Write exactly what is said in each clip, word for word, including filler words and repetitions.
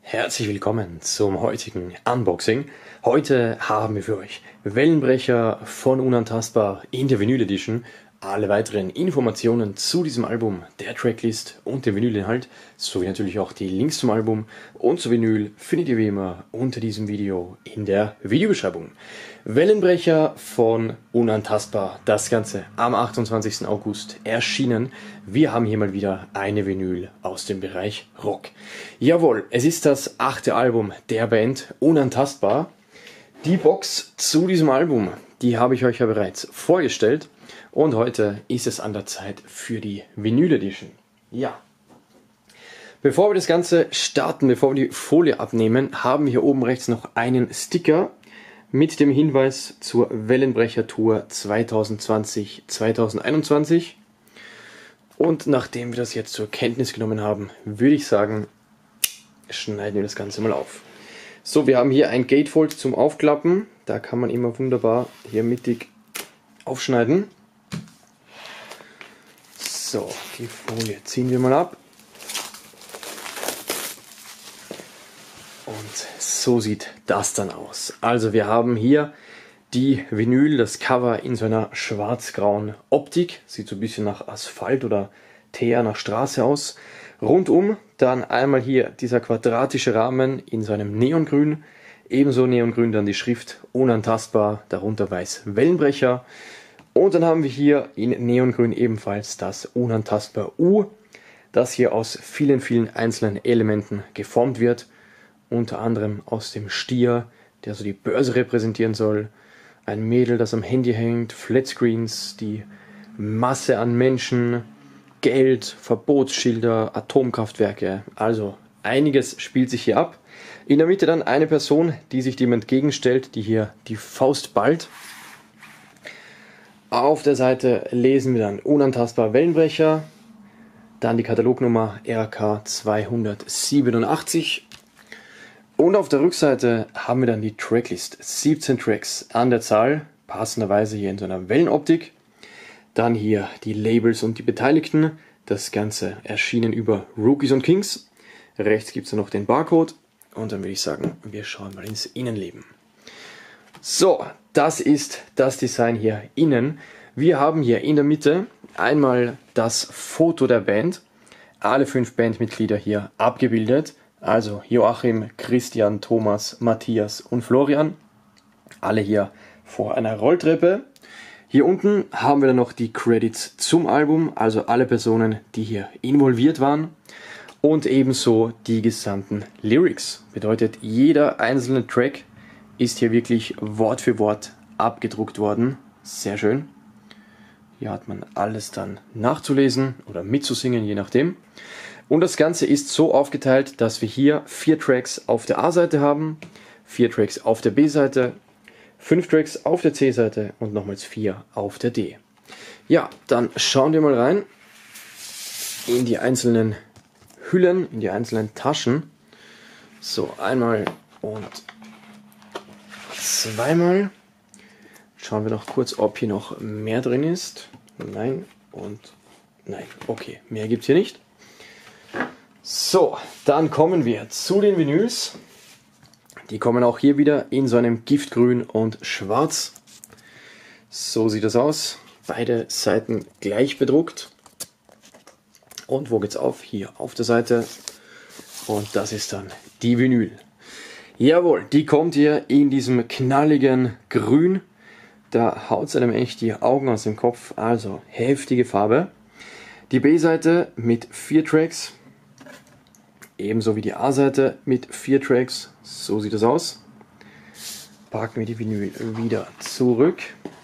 Herzlich willkommen zum heutigen Unboxing. Heute haben wir für euch Wellenbrecher von Unantastbar in der Vinyl Edition. Alle weiteren Informationen zu diesem Album, der Tracklist und dem Vinylinhalt, sowie natürlich auch die Links zum Album und zur Vinyl findet ihr wie immer unter diesem Video in der Videobeschreibung. Wellenbrecher von Unantastbar, das Ganze am achtundzwanzigsten August erschienen. Wir haben hier mal wieder eine Vinyl aus dem Bereich Rock. Jawohl, es ist das achte Album der Band Unantastbar. Die Box zu diesem Album, die habe ich euch ja bereits vorgestellt. Und heute ist es an der Zeit für die Vinyl Edition. Ja. Bevor wir das Ganze starten, bevor wir die Folie abnehmen, haben wir hier oben rechts noch einen Sticker mit dem Hinweis zur Wellenbrecher Tour zweitausendzwanzig zweitausendeinundzwanzig. Und nachdem wir das jetzt zur Kenntnis genommen haben, würde ich sagen, schneiden wir das Ganze mal auf. So, wir haben hier ein Gatefold zum Aufklappen. Da kann man immer wunderbar hier mittig aufschneiden. So, die Folie ziehen wir mal ab. Und so sieht das dann aus. Also wir haben hier die Vinyl, das Cover in so einer schwarz-grauen Optik. Sieht so ein bisschen nach Asphalt oder Teer nach Straße aus. Rundum dann einmal hier dieser quadratische Rahmen in so einem Neongrün. Ebenso neongrün dann die Schrift Unantastbar, darunter weiß Wellenbrecher. Und dann haben wir hier in Neongrün ebenfalls das Unantastbar U, das hier aus vielen, vielen einzelnen Elementen geformt wird. Unter anderem aus dem Stier, der so die Börse repräsentieren soll, ein Mädel, das am Handy hängt, Flatscreens, die Masse an Menschen, Geld, Verbotsschilder, Atomkraftwerke. Also einiges spielt sich hier ab. In der Mitte dann eine Person, die sich dem entgegenstellt, die hier die Faust ballt. Auf der Seite lesen wir dann Unantastbar Wellenbrecher, dann die Katalognummer R K zweihundertsiebenundachtzig und auf der Rückseite haben wir dann die Tracklist, siebzehn Tracks an der Zahl, passenderweise hier in so einer Wellenoptik. Dann hier die Labels und die Beteiligten, das Ganze erschienen über Rookies und Kings. Rechts gibt es noch den Barcode und dann würde ich sagen, wir schauen mal ins Innenleben. So, das ist das Design hier innen. Wir haben hier in der Mitte einmal das Foto der Band. Alle fünf Bandmitglieder hier abgebildet. Also Joachim, Christian, Thomas, Matthias und Florian. Alle hier vor einer Rolltreppe. Hier unten haben wir dann noch die Credits zum Album, also alle Personen, die hier involviert waren. Und ebenso die gesamten Lyrics. Bedeutet, jeder einzelne Track ist hier wirklich Wort für Wort abgedruckt worden. Sehr schön. Hier hat man alles dann nachzulesen oder mitzusingen, je nachdem. Und das Ganze ist so aufgeteilt, dass wir hier vier Tracks auf der A-Seite haben, vier Tracks auf der B-Seite, fünf Tracks auf der C-Seite und nochmals vier auf der D. Ja, dann schauen wir mal rein in die einzelnen Hüllen, in die einzelnen Taschen. So, einmal und zweimal. Schauen wir noch kurz, ob hier noch mehr drin ist. Nein und nein. Okay, mehr gibt es hier nicht. So, dann kommen wir zu den Vinyls. Die kommen auch hier wieder in so einem Giftgrün und Schwarz. So sieht das aus. Beide Seiten gleich bedruckt. Und wo geht's auf? Hier auf der Seite. Und das ist dann die Vinyl. Jawohl, die kommt hier in diesem knalligen Grün. Da haut es einem echt die Augen aus dem Kopf. Also heftige Farbe. Die B-Seite mit vier Tracks. Ebenso wie die A-Seite mit vier Tracks. So sieht es aus. Packen wir die Vinyl wieder zurück.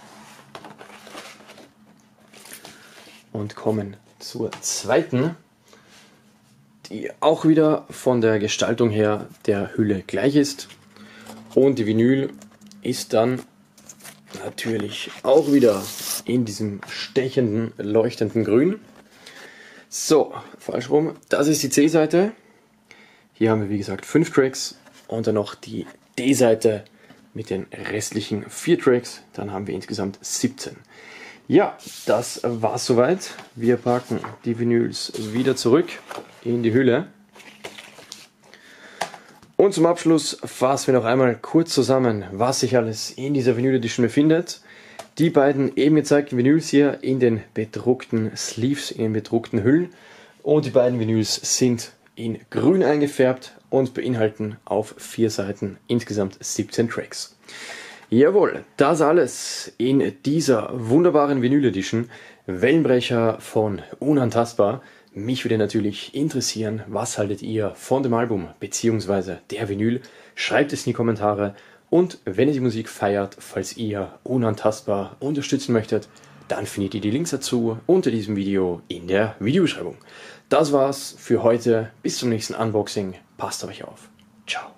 Und kommen zur zweiten, die auch wieder von der Gestaltung her der Hülle gleich ist. Und die Vinyl ist dann natürlich auch wieder in diesem stechenden, leuchtenden Grün. So, falsch rum. Das ist die C-Seite. Hier haben wir wie gesagt fünf Tracks und dann noch die D-Seite mit den restlichen vier Tracks. Dann haben wir insgesamt siebzehn. Ja, das war's soweit. Wir packen die Vinyls wieder zurück in die Hülle. Und zum Abschluss fassen wir noch einmal kurz zusammen, was sich alles in dieser Vinyl Edition befindet. Die beiden eben gezeigten Vinyls hier in den bedruckten Sleeves, in den bedruckten Hüllen. Und die beiden Vinyls sind in grün eingefärbt und beinhalten auf vier Seiten insgesamt siebzehn Tracks. Jawohl, das alles in dieser wunderbaren Vinyl Edition. Wellenbrecher von Unantastbar. Mich würde natürlich interessieren, was haltet ihr von dem Album bzw. der Vinyl? Schreibt es in die Kommentare. Und wenn ihr die Musik feiert, falls ihr Unantastbar unterstützen möchtet, dann findet ihr die Links dazu unter diesem Video in der Videobeschreibung. Das war's für heute. Bis zum nächsten Unboxing. Passt auf euch auf. Ciao.